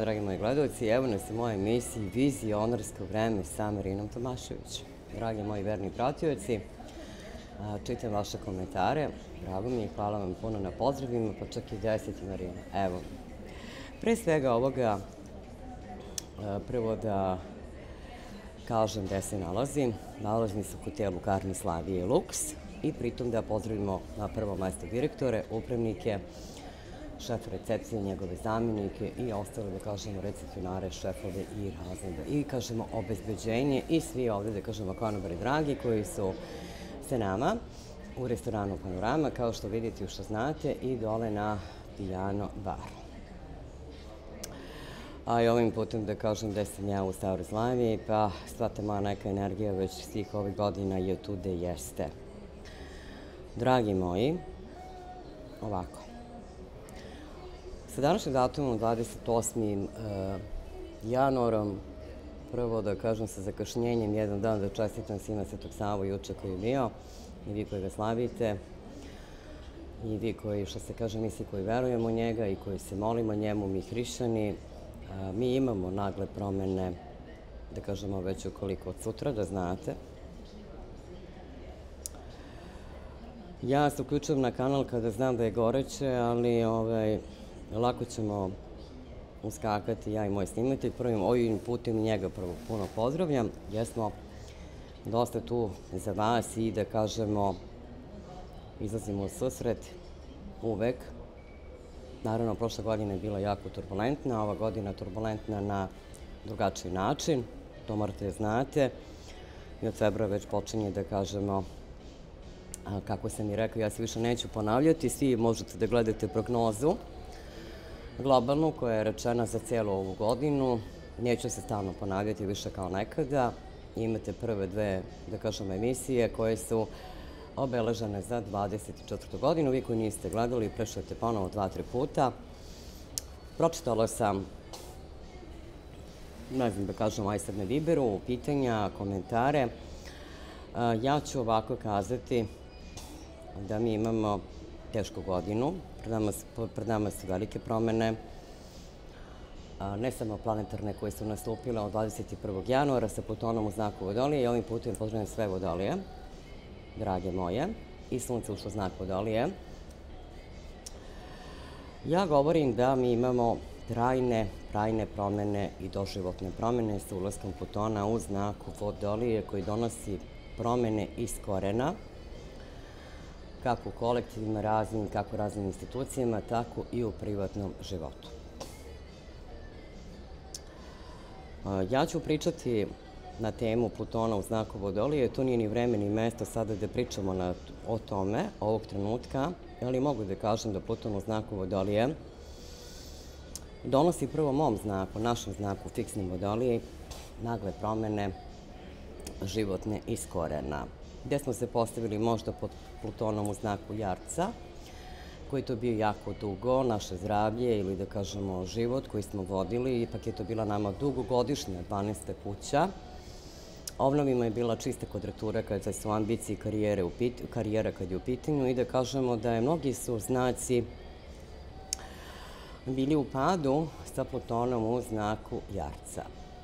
dragi moji gledalci. Evo nas u mojoj emisiji Vizionarsko vreme sa Marinom Tomašević. Dragi moji verni pratioci, čitam vaše komentare. Drago mi je, hvala vam puno na pozdravima, pa čak i 10 Marina. Evo, pre svega ovoga, prvo da kažem gde se nalazim. Nalazim se u hotelu Karni Slavije Luks i pritom da pozdravimo na prvo mesto direktore, upravnike, šef recepcije, njegove zamjenike i ostale, da kažemo, recepcionare, šefove i razrede. I, kažemo, obezbeđenje i svi ovde, da kažemo, konobari dragi koji su sa nama u restoranu Panorama, kao što vidite i što znate, i dole na Piano baru. A i ovim putem da kažem da sam ja u Staroj Slaviji, pa sva ta moja neka energija već svih ovih godina je tu gde jeste. Dragi moji, ovako. Sa današnjim datumom, 28. januarom, prvo da kažem sa zakašnjenjem, jedan dan da čestitam svima Svetog Savu juče koji je bio, i vi koji ga slavite, i vi koji, što se kaže, mi svi koji verujemo u njega i koji se molimo njemu, mi hrišćani, mi imamo nagle promene, da kažemo već ukoliko od sutra, da znate. Ja se uključujem na kanal kada znam da je goreće, ali lako ćemo uskakati, ja i moj snimatelj. Prvim ovim putem njega prvo puno pozdravljam, jer smo dosta tu za vas i da kažemo izlazimo u susret uvek. Naravno, prošla godina je bila jako turbulentna, ova godina turbulentna na drugačiji način, to morate da znate. I od februara već počinje, da kažemo, kako sam i rekao, ja se više neću ponavljati, svi možete da gledate prognozu globalnu koja je rečena za cijelu ovu godinu. Neću se stalno ponavljati više kao nekada. Imate prve dve, da kažemo, emisije koje su obeležene za 24. godinu. Vi koji niste gledali, prešljate ponovo 2-3 puta. Pročitala sam, ne znam da kažem, aj sad ne Viberu, pitanja, komentare. Ja ću ovako kazati da mi imamo tešku godinu. Pred nama su velike promene, ne samo planetarne koje su nastupile od 21. januara sa Plutonom u znaku Vodolije. I ovim putem pozdravljam sve Vodolije, drage moje, i Sunce ušlo u znak Vodolije. Ja govorim da mi imamo trajne promene i doživotne promene sa ulaskom Plutona u znaku Vodolije koji donosi promene iz korena, kako u kolektivima raznim, kako u raznim institucijama, tako i u privatnom životu. Ja ću pričati na temu Plutona u znaku Vodolije. To nije ni vreme ni mesto sada da pričamo o tome, ovog trenutka, ali mogu da kažem da Pluton u znaku Vodolije donosi prvo mom znaku, našem znaku, fiksnim Vodolije, nagle promene životne iz korena. Gde smo se postavili možda pod Plutonom u znaku Jarca, koji je to bio jako dugo, naše zdravlje ili da kažemo život koji smo vodili, ipak je to bila nama dugogodišnja 12. kuća. Ovnovima je bila čista kvadratura kada su ambicije i karijera kad je u pitanju i da kažemo da je mnogi su znaci bili u padu sa Plutonom u znaku Jarca.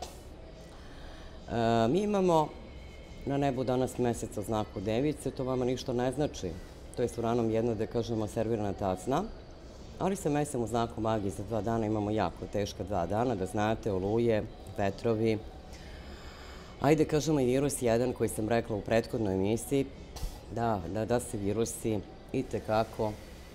Mi imamo na nebu danas mesec u znaku Device, to vama ništa ne znači. To je s Uranom jedna, da kažemo, servirana tacna. Ali sa mesecem u znaku Magije za 2 dana imamo jako teška 2 dana, da znate, oluje, vetrovi. Ajde, kažemo i virus 1 koji sam rekla u prethodnoj emisiji, da se virusi itekako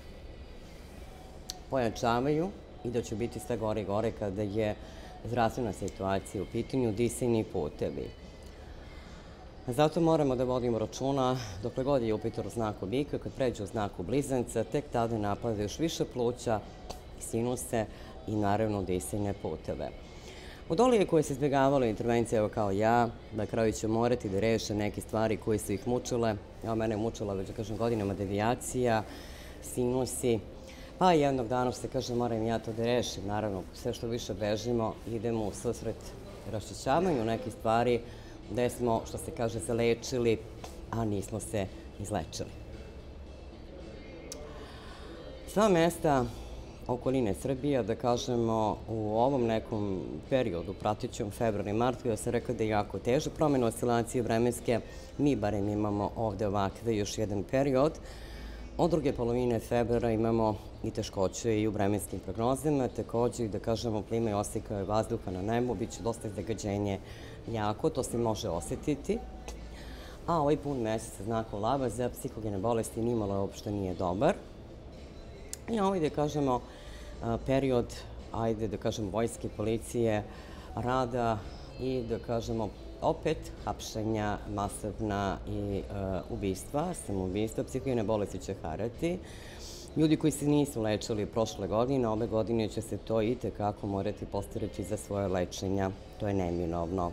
pojačavaju i da će biti sve gore i gore kada je zdravstvena situacija u pitanju, disajni putevi. Zato moramo da vodimo računa, dokle god je Jupiter u znaku Bika, kad pređe u znaku Blizanca, tek tada napada još više pluća, sinuse i naravno disajne puteve. Vodolije koje se izbjegavale intervencije, evo kao ja, na kraju će morati da reše neke stvari koje su ih mučile. Evo, mene je mučila, već da kažem, godinama devijacija, sinusi, pa jednog dana, što se kaže, moram ja to da rešim. Naravno, sve što više bežimo, idemo u susret raščišćavanju nekih stvari gde smo, što se kaže, zalečili, a nismo se izlečili. Sva mesta okoline Srbije, da kažemo, u ovom nekom periodu, pratećem februar i mart, kada sam rekla da je jako težak promjena oscilacije vremenske, mi barem imamo ovde ovakve još jedan period. Od druge polovine februara imamo i teškoće i u vremenskim prognozama, takođe i da kažemo klima i oseka vazduha na nebu, bit će dosta zagađenje jako, to se može osetiti. A ovaj pun mesec znakom lava za psihogene bolesti nimalo uopšte nije dobar. I ovaj, da kažemo, period, ajde da kažemo, vojske, policije, rada i da kažemo, opet hapšenja, masovna i ubistva, samoubistva, psihogene bolesti će harati. Ljudi koji se nisu lečili prošle godine, ove godine će se to i tekako morati postarati za svoje lečenja. To je neminovno.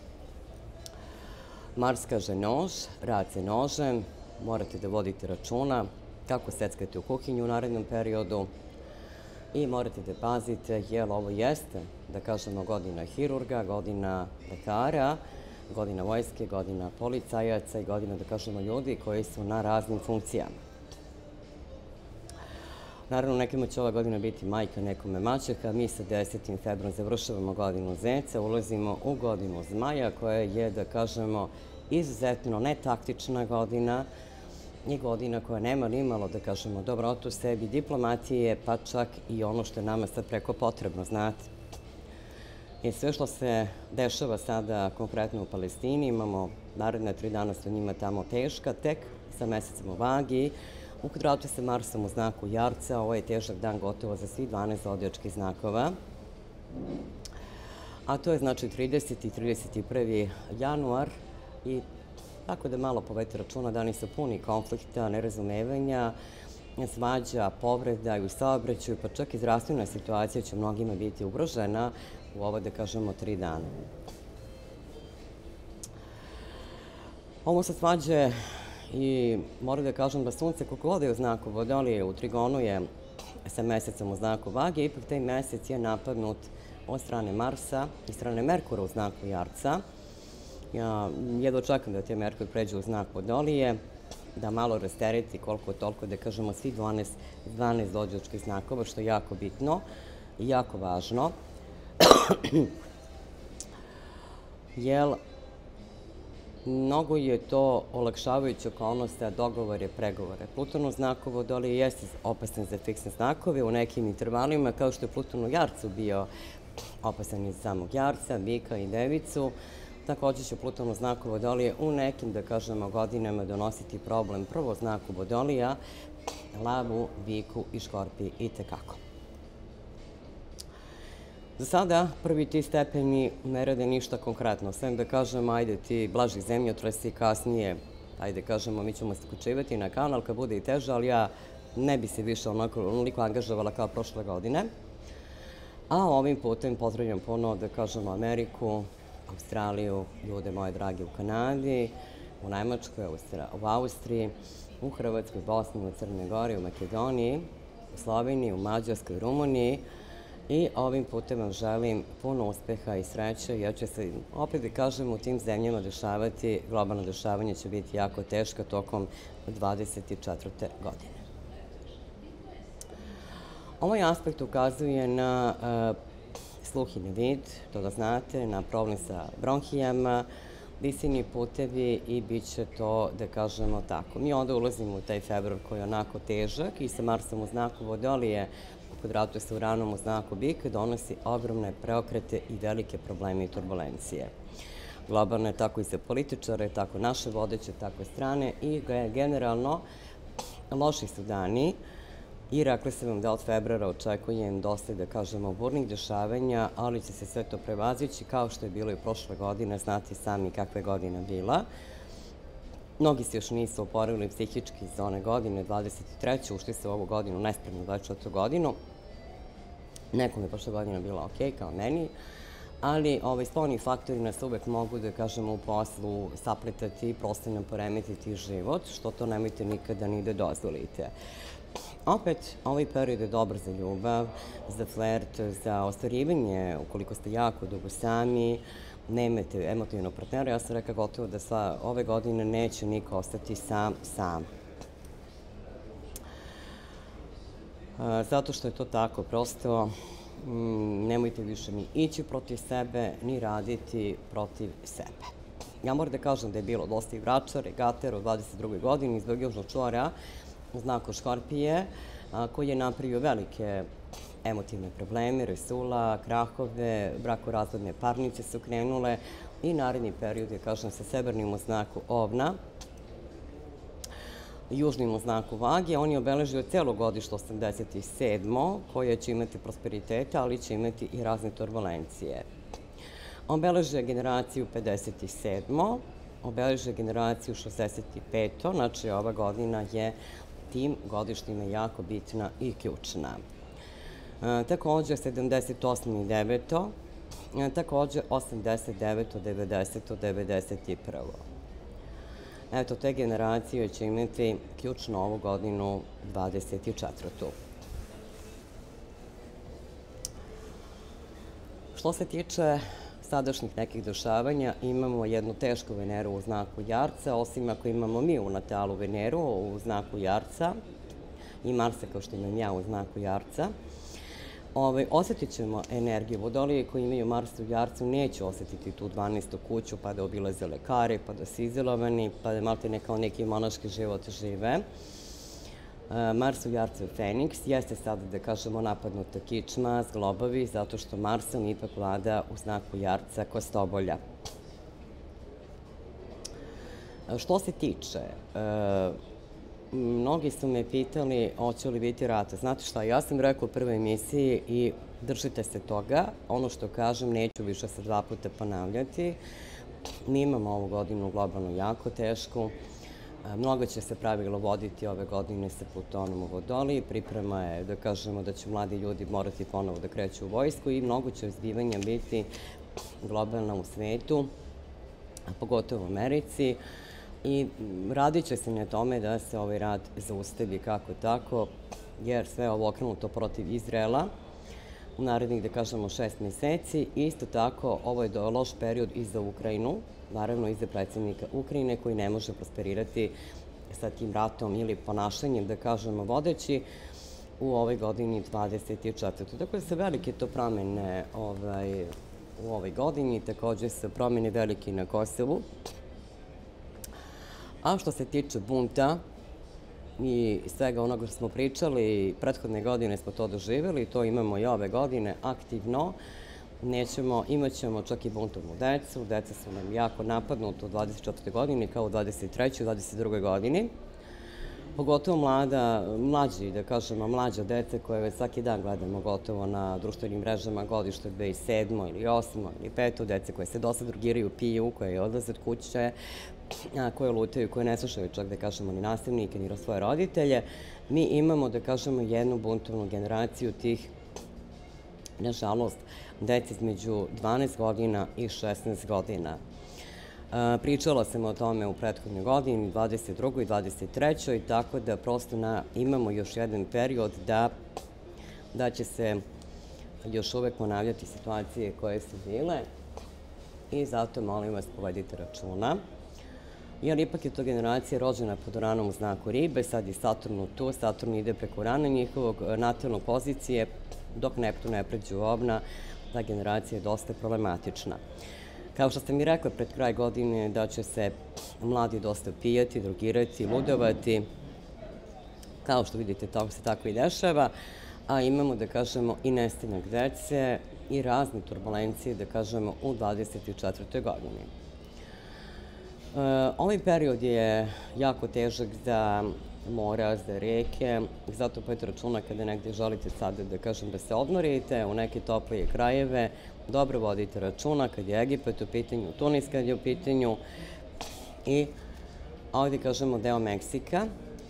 Mars kaže nož, rad se nožem, morate da vodite računa kako seckate u kuhinju u narednom periodu i morate da pazite, jer ovo jeste, da kažemo, godina hirurga, godina lekara, godina vojske, godina policajaca i godina, da kažemo, ljudi koji su na raznim funkcijama. Naravno, nekima će ova godina biti majka, nekome maćeha. Mi sa 10. februarom završavamo godinu Zeca, ulazimo u godinu Zmaja, koja je, da kažemo, izuzetno netaktična godina i godina koja nema ni malo, da kažemo, dobrotu sebi, diplomatije, pa čak i ono što je nama sad preko potrebno, znate. I sve što se dešava sada konkretno u Palestini, imamo naredne 3 dana su njima tamo teška, tek sa mesecem u Vagi, u kvadratu sa Marsom u znaku Jarca, ovo je težak dan gotovo za svih 12 zodijačkih znakova. A to je znači 30. i 31. januar i tako da malo povedite računa, dani su puni konflikta, nerazumevanja, svađa, povreda i u saobraćaju, pa čak i zdravstvena situacija će mnogima biti ugrožena u ovo, da kažemo, 3 dana. Ovo se svađe i moram da kažem da sunce koliko god je u znaku Vodolije, u trigonu je sa mesecom u znaku Vage, ipak taj mesec je napadnut od strane Marsa i strane Merkura u znaku Jarca. Ja jedva čekam da te Merkur pređe u znak Vodolije, da malo rastereti koliko toliko, da kažemo, svi 12 zodijačkih znakova, što je jako bitno i jako važno. Jer mnogo je to olakšavajuća okolnost za dogovore, pregovore. Pluton u znaku Vodolije jeste opasan za fiksne znakove u nekim intervalima, kao što je Pluton u Jarcu bio opasan iz samog Jarca, Bika i Devicu. Takođe će Pluton u znaku Vodolije u nekim, da kažemo, godinama donositi problem prvo znaku Vodolija, Lavu, Biku i Škorpiji i tekako. Za sada prvi ti stepeni ne rade ništa konkretno, sve da kažemo, ajde ti blaži zemljotresi, kasnije, ajde kažemo, mi ćemo se uključivati na kanal kad bude i teže, ali ja ne bi se više onoliko angažovala kao prošle godine. A ovim putem pozdravljam ponovo, da kažemo, Ameriku, Australiju, ljude moje dragi u Kanadi, u Nemačkoj, u Austriji, u Hrvatskoj, Bosni, u Crnoj Gori, u Makedoniji, u Sloveniji, u Mađarskoj, u Rumuniji. I ovim putem vam želim puno uspeha i sreće, jer će se, opet da kažem, u tim zemljama dešavati, globalno dešavanje će biti jako teško tokom 24. godine. Ovaj aspekt ukazuje na sluh i na vid, to da znate, na problem sa bronhijama, disajni putevi i bit će to, da kažemo, tako. Mi onda ulazimo u taj februar koji je onako težak i sa Marsom u znaku Vodolije, u kvadratu sa Uranom u znaku Bika, donosi ogromne preokrete i velike probleme i turbulencije. Globalno je tako i za političare, tako naše vodeće, tako strane i generalno loši su dani. I rekla sam vam da od februara očekujem dosta, da kažemo, burnih dešavanja, ali će se sve to prevazići kao što je bilo i prošle godine, znate sami kakva je godina bila. Mnogi se još nisu oporavili psihički za one godine, 23. ušli se u ovu godinu, nespremno 24. godinu. Nekom je prošla godina bila ok, kao meni, ali spoljni faktori nas uvek mogu, da kažemo, u poslu sapletati, prosto nam poremetiti život, što to nemojte nikada ni da dozvolite. Opet, ovaj period je dobar za ljubav, za flert, za ostvarivanje, ukoliko ste jako dugo sami, nemate emotivnog partnera. Ja sam rekla gotovo da ove godine neće niko ostati sam. zato što je to tako. Prosto nemojte više ni ići protiv sebe, ni raditi protiv sebe. Ja moram da kažem da je bilo dosta i Vračara i Gatera u 22. godini zbog južnog čvora u znaku Škorpije, koji je napravio velike emotivne probleme, resula, krahove, brakorazvodne parnice su krenule i naredni period je, kažem, sa severnim u znaku Ovna, južnim u znaku Vage. On je obeležio celo godište 87. koje će imati prosperiteta, ali će imati i razne turbulencije. Obeležuje generaciju 57. Obeležuje generaciju 65. Znači, ova godina je tim godišnjima jako bitna i ključna. Takođe 78. i 9. Takođe 89. 90. 91. Eto, te generacije će imati ključno ovu godinu 24. Što se tiče sadašnjih nekih dešavanja, imamo jednu tešku Veneru u znaku Jarca, osim ako imamo mi u natalu Veneru u znaku Jarca i Marsa kao što imam ja u znaku Jarca. Osetit ćemo energiju. Vodolije koji imaju Marsa u Jarcu neće osetiti tu 12. kuću pa da obilaze lekare, pa da su izolovani, pa da maltene kao neki monaški život žive. Mars u Jarcu je Feniks, jeste sada, da kažemo, napadnuta kičma, zglobovi, zato što Marsom ipak vlada u znaku Jarca Kostobolja. Što se tiče, mnogi su me pitali hoće li biti rata. Znate šta, ja sam rekla u prvoj emisiji i držite se toga. Ono što kažem neću više sa 2 puta ponavljati. Mi imamo ovu godinu globalno jako tešku. Mnogo će se pravilo voditi ove godine sa Plutonom u Vodoliji. Priprema je, da kažemo, da će mladi ljudi morati ponovo da kreću u vojsku i mnogo će zbivanja biti globalna u svetu, a pogotovo u Americi. I radit će se na tome da se ovaj rad zaustavi kako tako, jer sve je ovo okrenuto protiv Izraela u narednih, da kažemo, 6 meseci. Isto tako, ovo je loš period i za Ukrajinu, naravno i za predsjednika Ukrajine, koji ne može prosperirati sa tim ratom ili ponašanjem, da kažemo, vodeći u ovoj godini 24. Tako da se velike to promene u ovoj godini, takođe se promene velike na Kosovu. A što se tiče bunta i svega onoga što smo pričali, prethodne godine smo to doživjeli, to imamo i ove godine aktivno. Imat ćemo čak i buntovnu decu. Deca su nam jako napadnuta u 24. godini, kao u 23. i 22. godini. Pogotovo mlađi, da kažemo, mlađa deca koje već svaki dan gledamo gotovo na društvenim mrežama, godište 2007. ili 2008. ili 2005. Dece koje se dosta drogiraju, piju, koje odlaze od kuće, koje lutaju, koje ne slušaju čak, da kažemo, ni nastavnike, ni svoje roditelje. Mi imamo, da kažemo, jednu buntovnu generaciju tih, nažalost, dece između 12 godina i 16 godina. Pričala sam o tome u prethodnoj godini, 22. i 23. tako da prosto imamo još jedan period da će se još uvek ponavljati situacije koje su bile i zato molim vas povedite računa. Jer ipak je to generacija rođena pod Uranom u znaku Ribe, sad je Saturn tu, Saturn ide preko Urana njihovog natalnog pozicije, dok Neptun ne pređe u Ovna, ta generacija je dosta problematična. Kao što sam i rekla pred kraj godine da će se mladi dosta pijati, drogirati, ludovati, kao što vidite to se tako i dešava, a imamo, da kažemo, i nestanak dece i razne turbulencije, da kažemo, u 24. godini. Ovaj period je jako težak za mora, za reke, zato pojete računa kada negde želite sada, da kažem, da se odmorite u neke toplije krajeve, dobro vodite računa kad je Egipat u pitanju, Tunis kad je u pitanju i ovdje, kažemo, deo Meksika,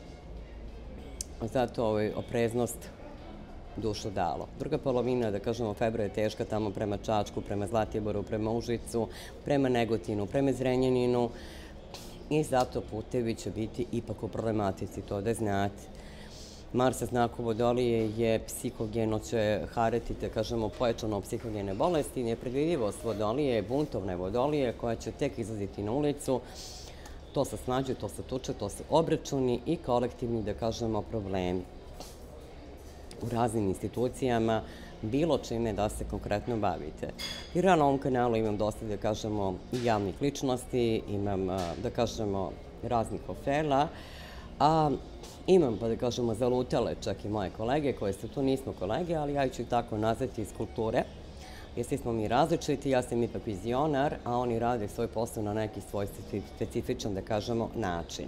zato opreznost dušu dalo. Druga polovina, da kažemo, februara je teška tamo prema Čačku, prema Zlatiboru, prema Užicu, prema Negotinu, prema Zrenjaninu i zato putevi će biti ipak u problematici, to da znate. Mars sa znaku Vodolije je psihogeno, će harati, da kažemo, pojačano psihogene bolesti, nepredvidivost Vodolije, buntovne Vodolije koja će tek izlaziti na ulicu. To se snađe, to se tuče, to su obračuni i kolektivni, da kažemo, problemi. u raznim institucijama, bilo čime da se konkretno bavite. Jer ja na ovom kanalu imam dosta, da kažemo, i javnih ličnosti, imam, da kažemo, raznih ofela, a imam, pa da kažemo, zalutale čak i moje kolege, koje su tu, nismo kolege, ali ja ću ih tako nazvati iz kulture, jer svi smo mi različiti, ja sam ipak vizionar, a oni rade svoj posao na neki svoj specifičan, da kažemo, način.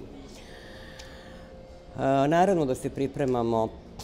Naravno da se pripremamo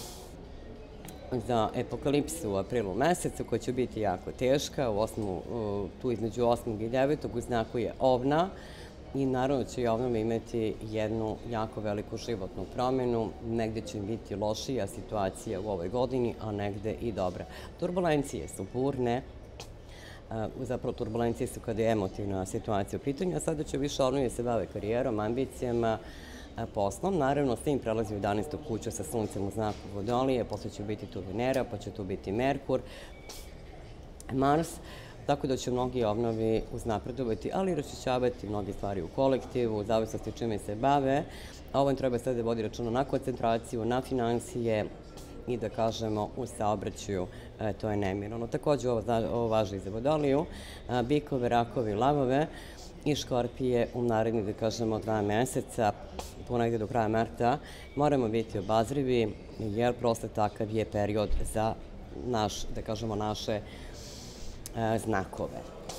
za epokalipsu u aprilu mesecu, koja će biti jako teška, tu između 8. i 9. u znaku je Ovna, i naravno će i Ovnove imati jednu jako veliku životnu promjenu, negde će im biti lošija situacija u ovoj godini, a negde i dobra. Turbulencije su burne, zapravo turbulencije su kada je emotivna situacija u pitanju, a sada će više Ovnove se bave karijerom, ambicijama, poslom. Naravno, s tim prelazi u 11. kuću sa suncem u znaku Vodolije, posle će biti tu Venera, pa će tu biti Merkur, Mars, tako da će mnogi Ovnovi uznapredovati, ali i raščišćavati mnoge stvari u kolektivu, u zavisnosti čime se bave. A ovo treba sad da vodi računa na koncentraciju, na financije i, da kažemo, u saobraćaju, to je neminovno. Takođe, ovo važi i za Vodoliju, bikove, rakove, lavove i škorpije u narednih, da kažemo, 2 meseca, ponegde do kraja marta, moramo biti obazrivi, jer prosto takav je period za da kažemo, naše znakove.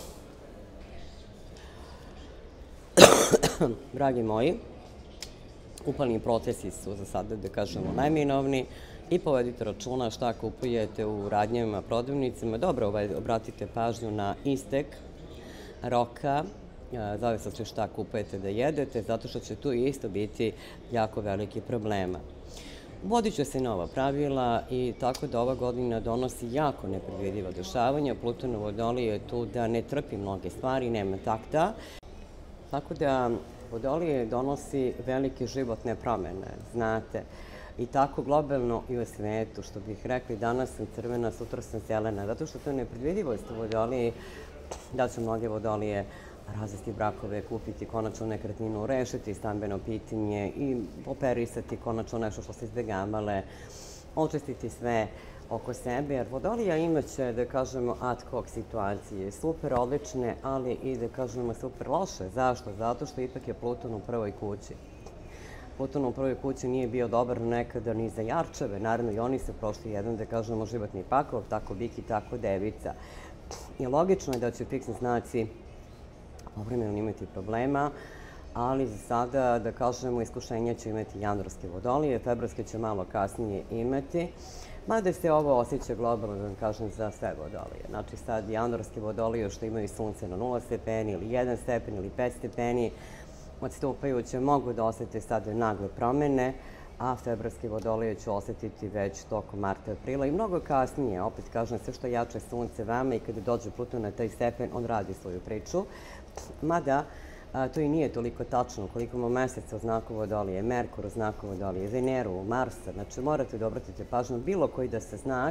Dragi moji, upalni procesi su za sada, da kažemo, najminovni i povedite računa šta kupujete u radnjama, prodavnicama. Dobro, obratite pažnju na istek roka, zavisno šta kupujete da jedete, zato što će tu isto biti jako veliki problema. Vodit će se nova pravila i tako da ova godina donosi jako nepredvidiva dešavanja. Pluton u Vodoliji je tu da ne trpi mnoge stvari, nema takta. Tako da Vodolije donosi velike životne promene, znate. I tako globalno i u svetu, što bih rekli, danas sam crvena, sutra sam zelena, zato što to je nepredvidivost u Vodoliji, da će mnoge Vodolije razvesti brakove, kupiti konačno nekretninu, rešiti stambeno pitanje i operisati konačno nešto što se izbjegavale, očistiti sve oko sebe, jer Vodolija imaće, da kažemo, ad hoc situacije, super odlične, ali i, da kažemo, super loše. Zašto? Zato što ipak je Pluton u prvoj kući. Pluton u prvoj kući nije bio dobar nekada ni za jarčeve, naravno i oni su prošli jedan, da kažemo, životni pakao, tako bik i tako devica. I logično je da će fiksni znaci povremeno imati problema, ali za sada, da kažemo, iskušenja će imati januarske Vodolije, februarske će malo kasnije imati, mada se ovo osjeća globalno, da kažem, za sve Vodolije. Znači sad januarske Vodolije što imaju sunce na 0 stepeni ili 1 stepen ili 5 stepeni, odstupajuće mogu da osjete sad nagle promene, a februarske Vodolije će osjetiti već tokom marta, aprila i mnogo kasnije. Opet kažem, sve što jače sunce vama i kada dođe Pluton na taj stepen, on radi svoju priču. Mada, to i nije toliko tačno koliko ima meseca u znaku Vodolije, Merkur u znaku Vodolije, Veneru, Marsa. Znači, morate da obratite pažnju bilo koji da se znak,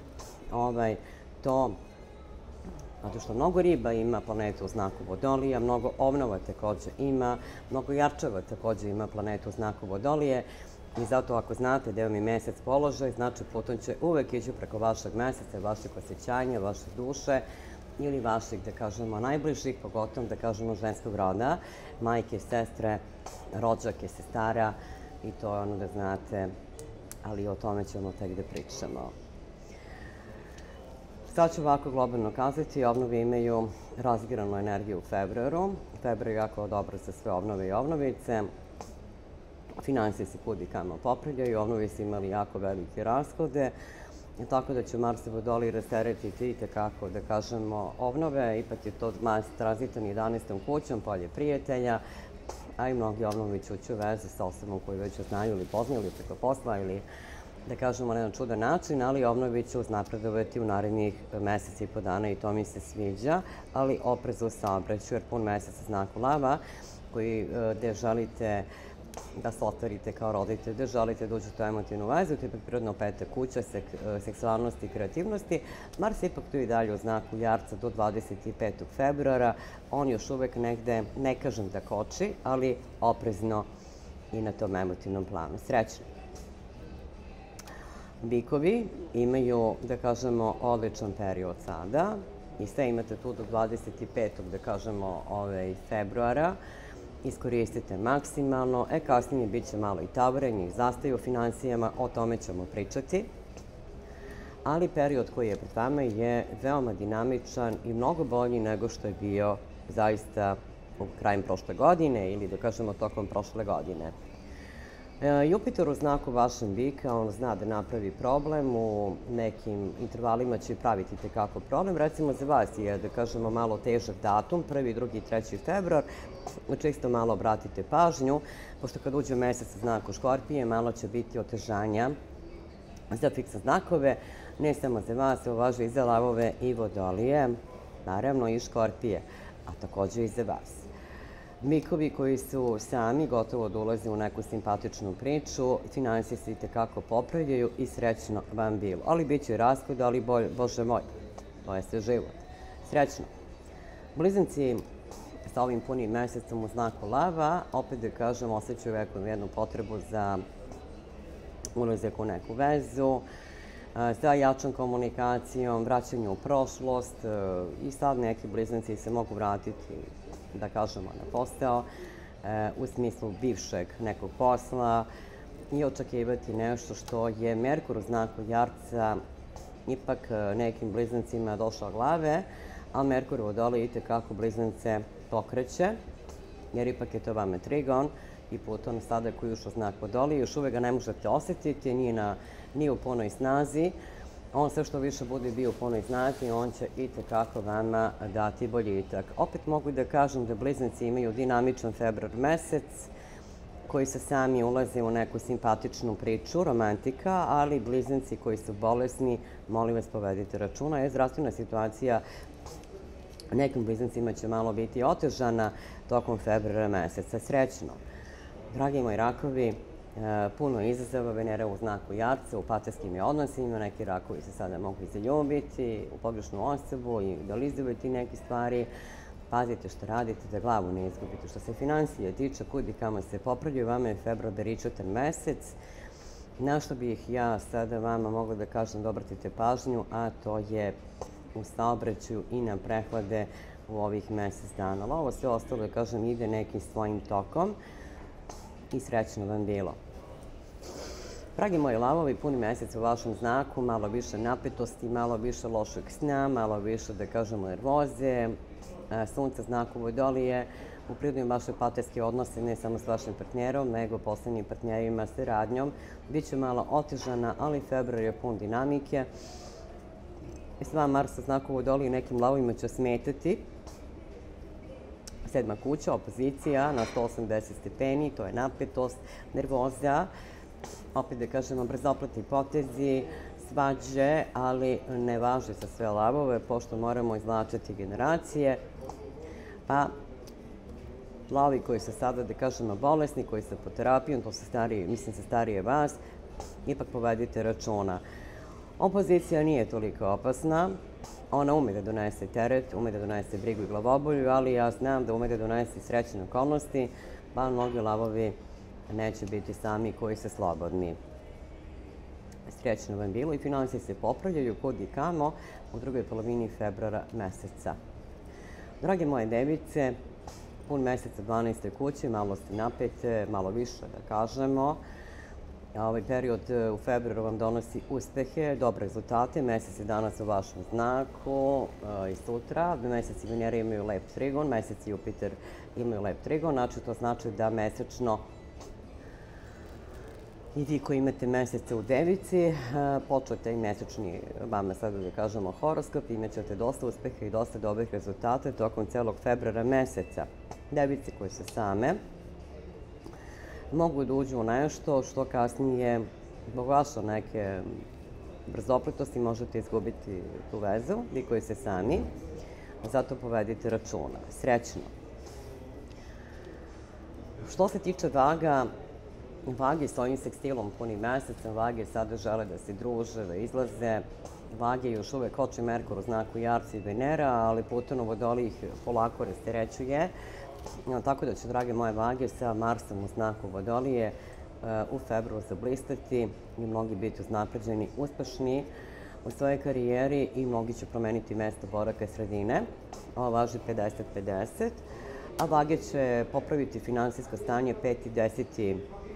to, zato što mnogo riba ima planetu u znaku Vodolija, mnogo Ovnova takođe ima, mnogo Jarčeva takođe ima planetu u znaku Vodolije i zato ako znate da vam je mesec položaj, znači Pluton će uvek ići preko vašeg meseca, vašeg osjećanja, vaše duše, ili vaših, da kažemo, najbližih, pogotovo, da kažemo, ženskog roda, majke, sestre, rođake, sestara, i to je ono da znate, ali o tome ćemo tek da pričamo. Sad ću ovako globalno kazati, Ovnovi imaju razgiranu energiju u februaru. Februar je jako dobro za sve Ovnove i Ovnovice. Finansije se kud i kamo popravljaju, Ovnovi su imali jako velike rashode, tako da će Mars i Vodolij rasteretiti i tekako, da kažemo, Ovnove. Ipak je to Mars tranzitan 11. kućom, polje prijatelja, a i mnogi Ovnovi će ući u vezu sa osobom koju već znaju ili poznaju ili preko posla ili, da kažemo, na jedan čudan način, ali Ovnovi će uznapredovati u narednih mesec i po dana i to mi se sviđa, ali oprez u saobraćaju, jer pun mesec u znaku Lava, gde želite da se otvorite kao roditelj, da želite da uđete u emotivnu vezu, to je ipak prirodno 5. kuća, seksualnosti i kreativnosti. Mars je ipak tu i dalje u znaku Jarca do 25. februara. On još uvek negde, ne kažem da koči, ali oprezno i na tom emotivnom planu. Srećno! Bikovi imaju, da kažemo, odličan period sada i sve imate tu do 25. da kažemo, februara. Iskoristite maksimalno, kasnije bit će malo i tavorenje i zastoji u finansijama, o tome ćemo pričati. Ali period koji je pred vama je veoma dinamičan i mnogo bolji nego što je bio zaista krajem prošle godine ili da kažemo tokom prošle godine. Jupiter u znaku vašem bika, on zna da napravi problem, u nekim intervalima će praviti tekako problem. Recimo za vas je, da kažemo, malo težak datum, 1., 2. i 3. februar, čisto malo obratite pažnju, pošto kad uđe mesec u znaku Škorpije, malo će biti otežanja za fiksne znakove, ne samo za vas, ovo važi i za lavove i vodolije, naravno i Škorpije, a takođe i za vas. Bikovi koji su sami gotovo da ulaze u neku simpatičnu priču, finansije se itekako popravljaju i srećno vam bilo. Ali bit će i raskod, ali Bože moj, to je sve život. Srećno. Blizanci sa ovim punim mesecom u znaku lava, opet da kažem, osjećaju jednu potrebu za ulazak u neku vezu, sa jačom komunikacijom, vraćanju u prošlost i sad neki blizanci se mogu vratiti, da kažemo, na posao u smislu bivšeg nekog posla i očekivati nešto što je Merkur u znaku Jarca ipak nekim blizancima došao glave, a Merkur u Vodoliji itekako blizance pokreće, jer ipak je to vama trigon i Pluton sada koji je ušao u znak Vodolije, još uvek ga ne možete osetiti, nije u punoj snazi. On sve što više bude bio u punoj snazi, on će itekako vama dati boljitak. Opet mogu da kažem da blizanci imaju dinamičan februar mesec, koji se sami ulaze u neku simpatičnu priču, romantika, ali blizanci koji su bolesni, molim vas povedite računa, jer zdravstvena situacija nekim blizancima će malo biti otežana tokom februara meseca. Srećno! Dragi moji rakovi, puno izazova, Venera u znaku Jarca, u partnerskim odnosima, neki rakovi se sada mogu i zaljubiti, u pogrešnu osobu i idealizovati neke stvari. Pazite što radite, da glavu ne izgubite. Što se finansije tiče, kud i kamo se popravljaju, vama je februar beričatan mesec. Na što bih ja sada vama mogla da kažem da obratite pažnju, a to je u saobraćaju i na prehlade u ovih mesec dana. Ali ovo sve ostalo, da kažem, ide nekim svojim tokom i srećno vam bilo. Dragi moji lavovi, puni mesec u vašem znaku, malo više napetosti, malo više lošeg sna, malo više, da kažemo, nervoze, sunce znaku Vodolije, u prirodnim vaše partnerske odnose ne samo s vašim partnerom, nego poslednjim partnerima, saradnjom. Biće malo otežana, ali februar je pun dinamike. Sva Marsa znaku Vodolije nekim lavovima će smetati. 7. kuća, opozicija na 180 stepeni, to je napetost, nervoza, opet da kažemo brzopletni potezi, svađe, ali ne važi za sve lavove, pošto moramo izvlačiti generacije. Pa, lavovi koji su sada, da kažemo, bolesni, koji su po terapijom, to su stariji, mislim se starije vas, ipak povedite računa. Opozicija nije toliko opasna, ona ume da donese teret, ume da donese brigu i glavobolju, ali ja znam da ume da donese srećne okolnosti, pa mnogi lavovi neće biti sami koji su slobodni. Srećno vam bilo i finansije se popravljaju kud i kamo u drugoj polovini februara meseca. Drage moje device, pun mesec u 12. kući, malo ste napete, malo više da kažemo. Ovaj period u februaru vam donosi uspehe, dobre rezultate. Mesec je danas u vašem znaku i sutra. Mesec i Venera imaju lep trigon, mesec i Jupiter imaju lep trigon. Znači, to znači da mesečno i vi koji imate mesece u Devici, počete i mesečni, vama sada da kažemo, horoskop, imaćete dosta uspeha i dosta dobrih rezultata tokom celog februara meseca. Devici koje su same mogu da uđu u nešto što kasnije, zbog vaše neke brzopletosti, možete izgubiti tu vezu, vi koji ste sami, zato povedite računa. Srećno! Što se tiče vaga, Vage s ovim sekstilom punim mesecem, Vage sada žele da se druže, da izlaze. Vage još uvek hoće Merkur u znaku Jarca i Venera, ali Pluton u Vodoliji ih polako rasterećuje. Tako da će, drage moje Vage, sa Marsom u znaku Vodolije u februaru zablistati i mnogi biti uznapređeni, uspešni u svojoj karijeri i mnogi će promeniti mesto boravka i sredine. Ovo važi 50-50, a vage će popraviti finansijsko stanje 5. i 10.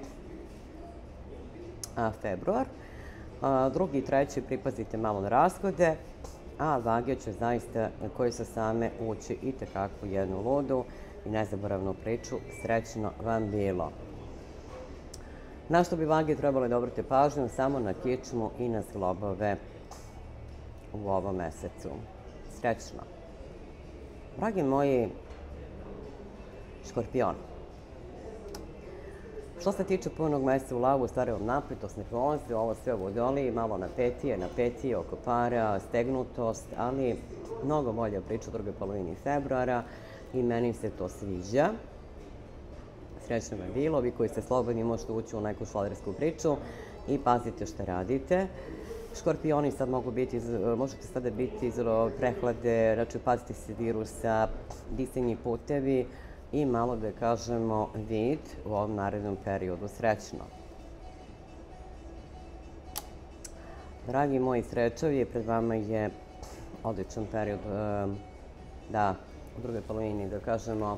februar. Drugi i treći pripazite malo na rashode, a vage će zaista, koji su same, ući i tekako jednu ludu i nezaboravnu priču. Srećno vam bilo. Na što bi vage trebale da obrate pažnju? Samo na kičmu i na zglobove u ovom mesecu. Srećno. Dragi moji Škorpioni, što se tiče punog meseca u lavu, stvaraju vam napetost, nervoze, ovo sve u Vodoliji, malo napetije, oko para, stegnutost, ali mnogo bolja priča u drugoj polovini februara i meni se to sviđa. Srećno vam bilo, vi koji ste slobodni možete ući u neku švalersku priču i pazite šta radite. Škorpioni sad možete sada biti izolo prehlade, znači pazite se virusa, disajni putevi i malo da kažemo vid u ovom narednom periodu. Srećno. Dragi moji srećovi, pred vama je odličan period, da, u drugoj polovini, da kažemo,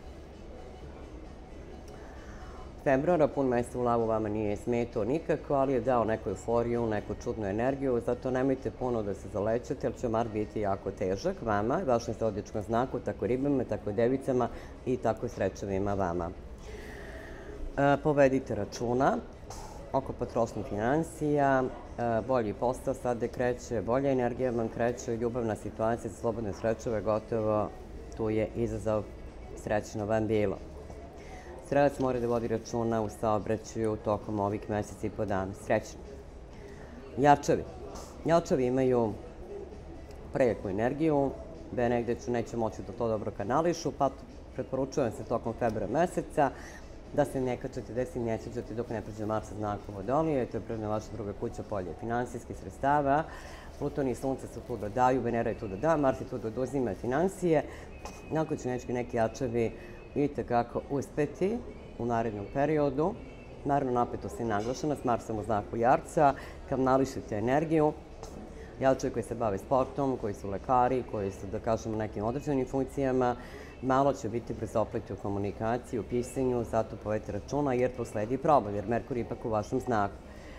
februara. Pun mesec u lavu vama nije smetao nikako, ali je dao neku euforiju, neku čudnu energiju, zato nemojte puno da se zalećete, jer će Mart biti jako težak vama, vašem zodijačkom znaku, tako ribama, tako devicama i tako srećevima vama. Povedite računa oko potrošnje finansija, bolji posao sada kreće, bolja energija vam kreće, ljubavna situacija za slobodne srećove, gotovo, tu je izazov. Srećno vam bilo. Strelac mora da vodi računa u saobraćaju tokom ovih meseci i po dana. Srećno. Jarčevi. Jarčevi imaju prejaku energiju, da negde neće moći da to dobro kanališu, pa preporučujem se tokom februara meseca da se ne kačete, da se ne sjećate dok ne pređe Mars sa znakom Vodolije, to je prvna vaša druga kuća, polje finansijskih sredstava. Pluton i Sunce su tu da daju, Venera je tu da da, Mars je tu da oduzima finansije. Nakon će neki jarčevi vidite kako uspeti u narednom periodu. Naravno, napetost je naglašena s Marsom u znaku Jarca, kanališite energiju. Jarčevi koji se bave sportom, koji su lekari, koji su, da kažemo, nekim određenim funkcijama, malo će biti brzopleti u komunikaciji, u pisanju, zato povedite računa jer tu sledi problem, jer Merkur je ipak u vašem znaku.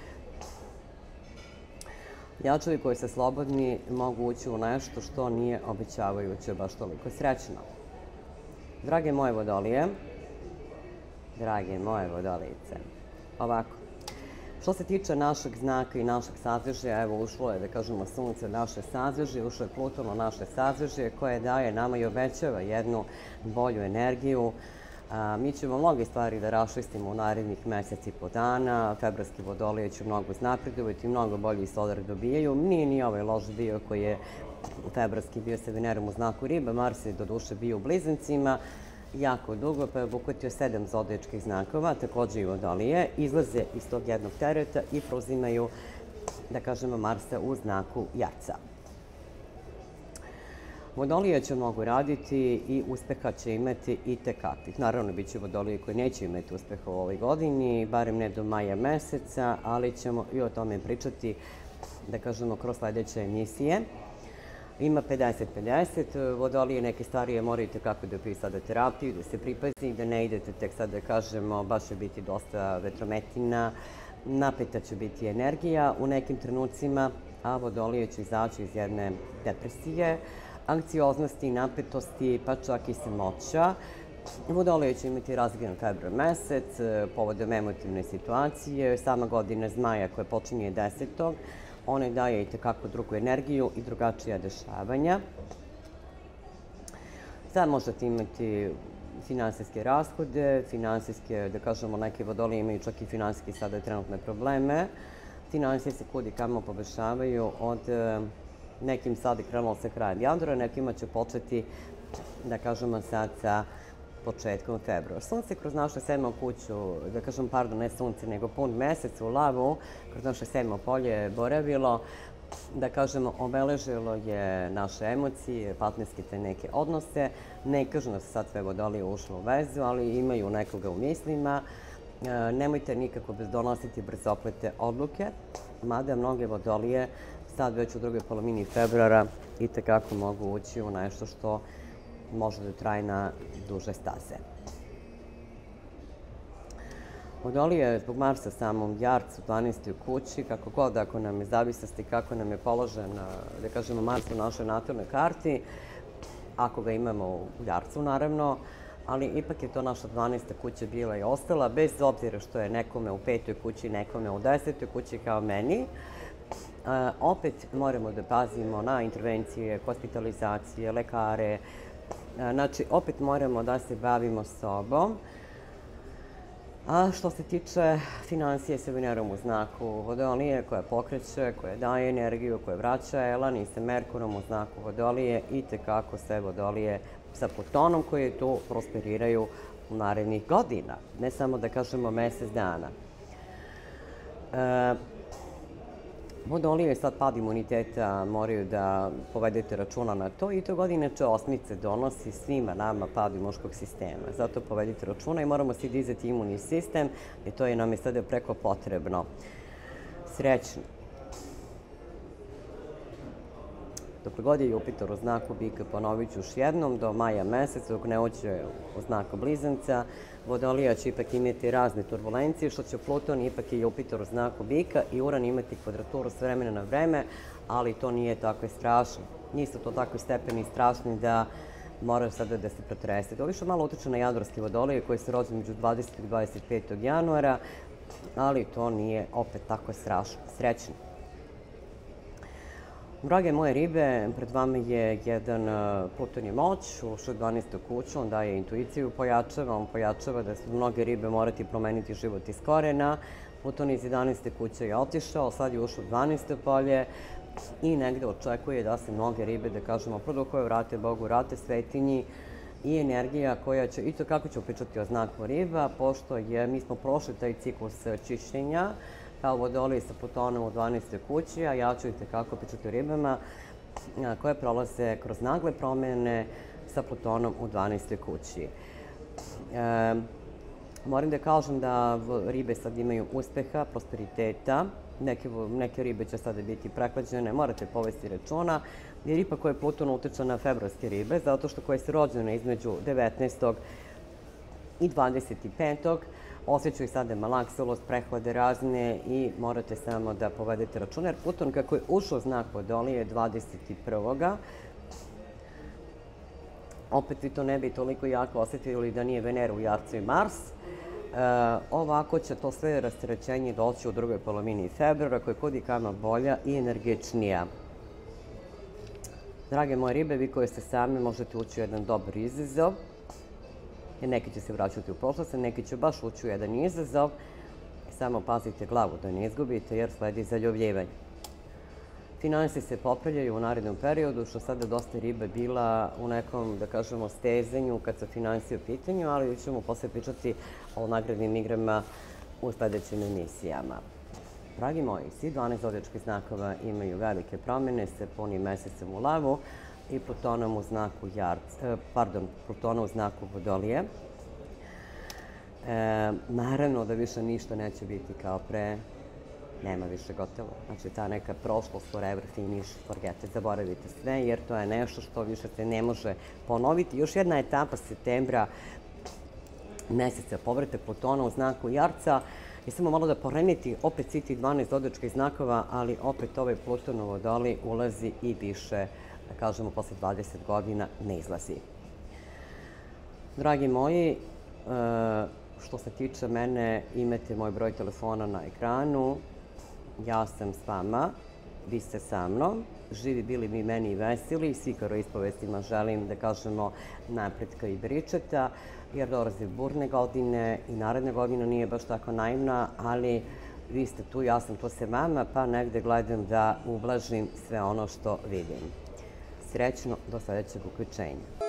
Jarčevi koji su slobodni mogu ući u nešto što nije obećavajuće baš toliko. Srećno. Drage moje Vodolije, drage moje Vodolijice, ovako, što se tiče našeg znaka i našeg sazvežja, evo ušlo je, da kažemo, Sunce u naše sazvežje, ušlo je Pluton u naše sazvežje koje daje nama i obećava jednu bolju energiju. Mi ćemo mnoge stvari da raščistimo u narednih meseci i po dana, februarski Vodolije će mnogo znapredovati, mnogo bolji solar dobijaju. Nije ni ovaj loš bio koji je februarski bio sa Venerom u znaku Riba, Mars je do duše bio u Blizancima, jako dugo, pa je obuhvatio 7 zodijačkih znakova, takođe i Vodolije, izlaze iz tog jednog tereta i preuzimaju, da kažemo, Marsa u znaku Jarca. Vodolije će mnogo raditi i uspeha će imati i tekakvih. Naravno, bit će Vodolije koji neće imati uspeha u ovoj godini, barem ne do maja meseca, ali ćemo i o tome pričati, da kažemo, kroz sledeće emisije. Ima 50-50, Vodolije neke stvari morate kako da sada terapiju, da se pripazi, da ne idete tek sad da kažemo, baš će biti dosta vetrometina, napeta će biti energija u nekim trenucima, a Vodolije će izaći iz jedne depresije, anksioznosti, napetosti, pa čak i samoća. Vodolije će imati razvijen februar mesec, povodom emotivne situacije, sama godina Zmaja koja počinje 10. Ona daje i tekako drugu energiju i drugačija dešavanja. Sad možete imati finansijske rashode, finansijske, da kažemo, neke Vodolije imaju čak i finansijske sada trenutne probleme. Finansije se kud i kamo poboljšavaju od nekim sad je krenulo sa krajem januara, nekima će početi, da kažemo, sad sa početkom februara. Sunce kroz našu 7. kuću, da kažem, pardon, ne Sunce, nego pun mesec u lavu, kroz naše 7. polje je boravilo, da kažemo, obeležilo je naše emocije, partnerske te neke odnose. Ne kažem da se sad sve Vodolije ušlo u vezu, ali imaju nekoga u mislima. Nemojte nikako donositi brzoplete odluke, mada mnoge vodolije sad već u drugoj polovini februara i tekako mogu ući u nešto što može da traje na duže staze. Vodolije zbog Marsa samom Jarcu, 12. kući, kako god ako nam je zavisnosti, kako nam je položen, da kažemo, Mars u našoj natalnoj karti, ako ga imamo u Jarcu naravno, ali ipak je to naša 12. kuća bila i ostala, bez obzira što je nekome u 5. kući, nekome u 10. kući kao meni. Opet moramo da pazimo na intervencije, hospitalizacije, lekare, znači opet moramo da se bavimo sobom. A što se tiče finansije sa Venerom u znaku Vodolije, koja pokreće, koja daje energiju, koja vraća elan, i sa Merkurom u znaku Vodolije, i tekako sve Vodolije sa Plutonom koji tu prosperiraju u narednih godina, ne samo da kažemo mesec dana. Vodolije sad pad imuniteta, moraju da povedete računa na to, i to godine osmice donosi svima nama pad imunološkog sistema. Zato povedite računa i moramo svi dizati imunni sistem, i to je nam je sada preko potrebno. Srećno! Dok god je Jupiter u znaku Bika, ponovit ću još jednom, do maja meseca, dok ne uđe u znaku Blizanca, Vodolija će ipak imati razne turbulencije, što će Pluton ipak i Jupiter u znaku Bika i Uran imati kvadraturu s vremena na vreme, ali to nije tako strašno. Nisu to takvi stepeni strašni da moraju sada da se protrese. To više malo utiče na jadorske Vodolije koji se rođu među 20. i 25. januara, ali to nije opet tako strašno. Srećno! Drage moje ribe, pred vama je jedan Pluton je moć, ušao u 12. kuću, on daje intuiciju, on pojačava da su mnoge ribe morati promeniti život iz korena. Pluton iz 11. kuće je otišao, sad je ušao u 12. polje i negde očekuje da se mnoge ribe, da kažemo, produkuju, vrate Bogu, vrate svetinji, i energija koja će, i to kako ću pričati o znaku riba, pošto mi smo prošli taj ciklus čišćenja, kao Vodolije sa Plutonom u 12. kući, a ja ću i tekako pričati o ribama koje prolaze kroz nagle promene sa Plutonom u 12. kući. Moram da kažem da ribe sad imaju uspeha, prosperiteta, neke ribe će sada biti prehlađene, morate povesti računa, jer ipak koje Pluton utiče na februarske ribe, zato što koje su rođene između 19. i 25. osjećaju sada malakselost, prehlade razne i morate samo da povedete računa, jer Pluton kako je ušao znak Vodolije 21. opet vi to ne bi toliko jako osjetili da nije Venera u Jarcu i Mars. Ovako će to sve rasterećenje doći u drugoj polovini februara, koja je kudi kama bolja i energičnija. Drage moje ribe, vi koji ste sami možete ući u jedan dobar izazov. Neki će se vraćati u prošlost, neki će baš ući u jedan izazov. Samo pazite glavu da ne izgubite, jer sledi zaljubljivanje. Finansije se popravljaju u narednom periodu, što sada dosta ribe bila u nekom, da kažemo, stezanju kad su finansije u pitanju, ali ćemo posle pričati o nagradnim igrama u sledećim emisijama. Dragi moji, svi 12 zodijačkih znakova imaju velike promene sa punim mesecem u lavu i Plutonom u znaku Plutonom u znaku Vodolije. Naravno da više ništa neće biti kao pre, nema više gotovo. Znači ta neka prošlost, forever, finish, forget it, zaboravite sve, jer to je nešto što više se ne može ponoviti. Još jedna etapa septembra meseca, povratak Plutona u znaku Jarca, i samo malo da poremeti opet svi tih 12 zodijačkih znakova, ali opet ovaj Pluton u Vodoliji ulazi i više, da kažemo, posle 20 godina ne izlazi. Dragi moji, što se tiče mene, imate moj broj telefona na ekranu. Ja sam s vama, vi ste sa mnom. Živi bili mi meni i veseli. Svi veroispovestima želim, da kažemo, napretka i bričeta, jer dolaze burne godine i naredna godina nije baš tako naivna, ali vi ste tu, ja sam tu sa vama, pa negde gledam da ublažim sve ono što vidim. Srećno, do sledećeg uključenja.